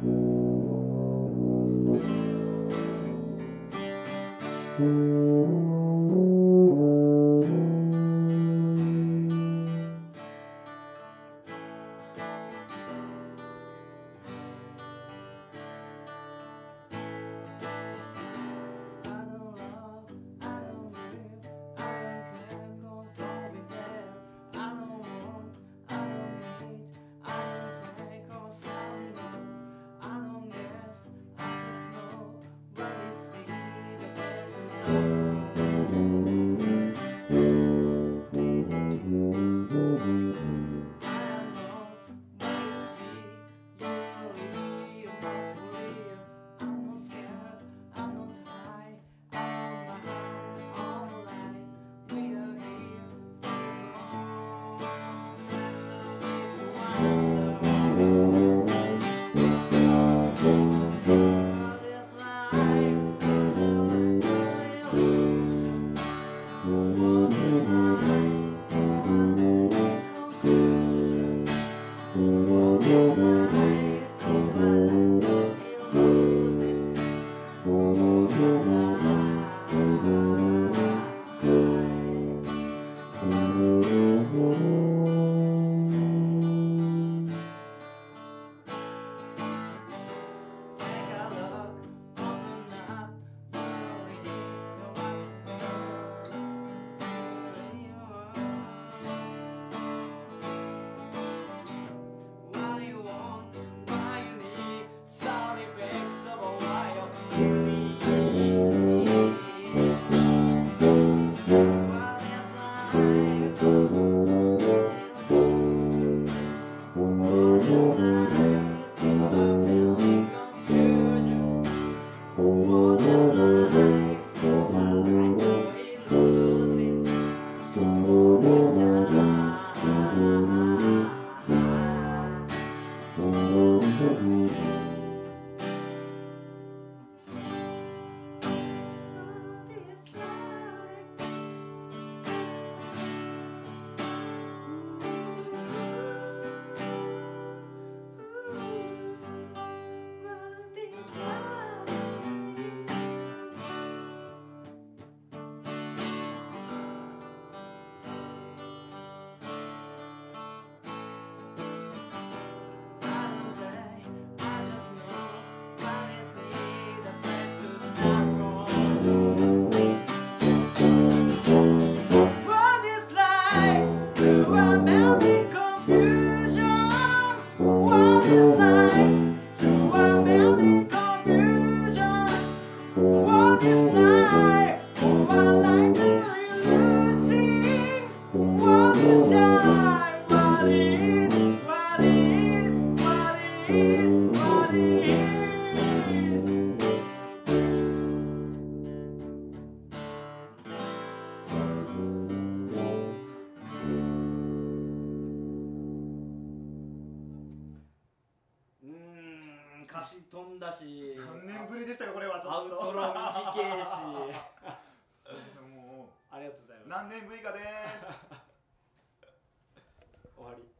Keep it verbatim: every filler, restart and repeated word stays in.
歌詞飛んだし、 何年ぶりでしたかこれは。ちょアウっとトロ短いしすいません、もうありがとうございます。 何年ぶりかです終わり。